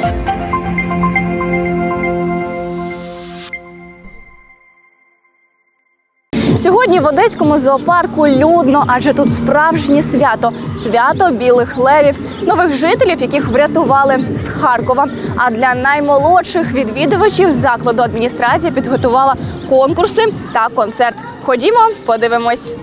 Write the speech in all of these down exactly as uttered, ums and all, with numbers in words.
Сьогодні в Одеському зоопарку людно, адже тут справжнє свято – свято білих левів, нових жителів, яких врятували з Харкова. А для наймолодших відвідувачів закладу адміністрація підготувала конкурси та концерт. Ходімо, подивимось.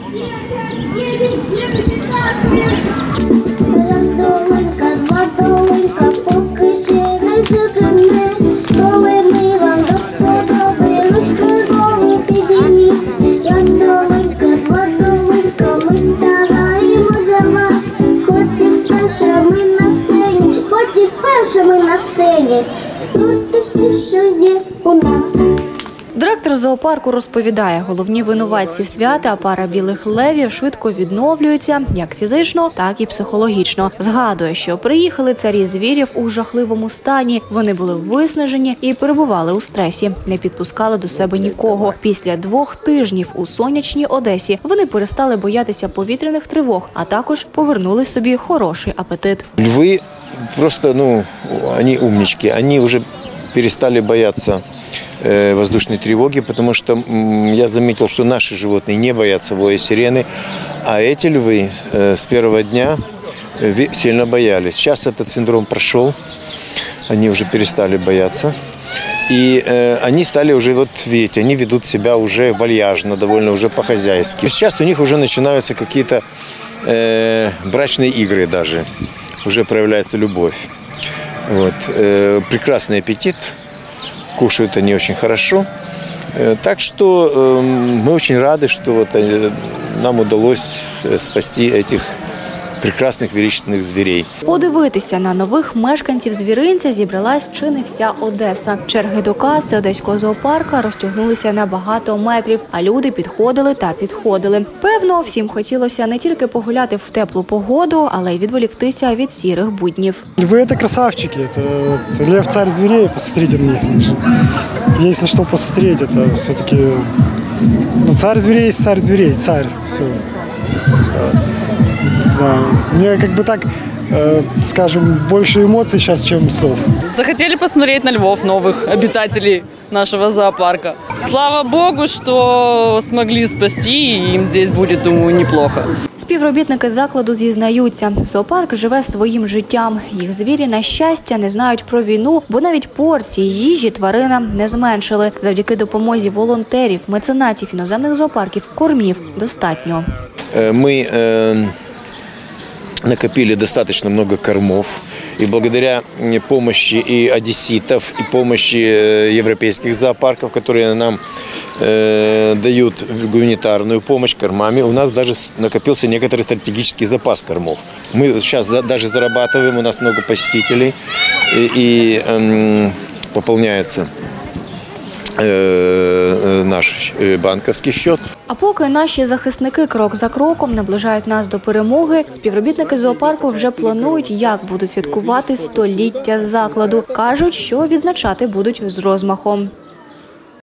Ми на сцені, тут все, що є у нас. Директор зоопарку розповідає, головні винуватці свята, пара білих левів, швидко відновлюються як фізично, так і психологічно. Згадує, що приїхали царі звірів у жахливому стані, вони були виснажені і перебували у стресі, не підпускали до себе нікого. Після двох тижнів у сонячній Одесі вони перестали боятися повітряних тривог, а також повернули собі хороший апетит. Львы просто, ну, они умнички, они уже перестали бояться э, воздушной тревоги, потому что м, я заметил, что наши животные не боятся воя сирены, а эти львы э, с первого дня э, сильно боялись. Сейчас этот синдром прошел, они уже перестали бояться. И э, они стали уже, вот видите, они ведут себя уже вальяжно, довольно уже по-хозяйски. Сейчас у них уже начинаются какие-то э, брачные игры даже. Уже проявляется любовь. Вот. Э, прекрасный аппетит, кушают они очень хорошо. Э, так что э, мы очень рады, что вот, э, нам удалось спасти этих прекрасних величественних звірей. Подивитися на нових мешканців звіринця зібралась чи не вся Одеса. Черги до каси Одеського зоопарка розтягнулися на багато метрів, а люди підходили та підходили. Певно, всім хотілося не тільки погуляти в теплу погоду, але й відволіктися від сірих буднів. Львы – это красавчики, это, это лев царь зверей, посмотрите на них. Есть на что посмотреть, это все-таки ну, царь зверей, царь зверей, царь, все. Мне как бы так, э, скажем, больше эмоций сейчас, чем слов. Захотели посмотреть на львов, новых обитателей нашего зоопарка. Слава богу, что смогли спасти, и им здесь будет, думаю, неплохо. Співробітники закладу зізнаються, зоопарк живе своїм життям. Їх звірі, на щастя, не знають про війну, бо навіть порції їжі тваринам не зменшили. Завдяки допомозі волонтерів, меценатів іноземних зоопарків кормів достатньо. Ми э, накопили достаточно много кормов. И благодаря помощи и одесситов, и помощи европейских зоопарков, которые нам э, дают гуманитарную помощь кормами, у нас даже накопился некоторый стратегический запас кормов. Мы сейчас за, даже зарабатываем, у нас много посетителей, и, и э, пополняется наш банківський счет. А поки наші захисники крок за кроком наближають нас до перемоги, співробітники зоопарку вже планують, як будуть святкувати століття закладу. Кажуть, що відзначати будуть з розмахом.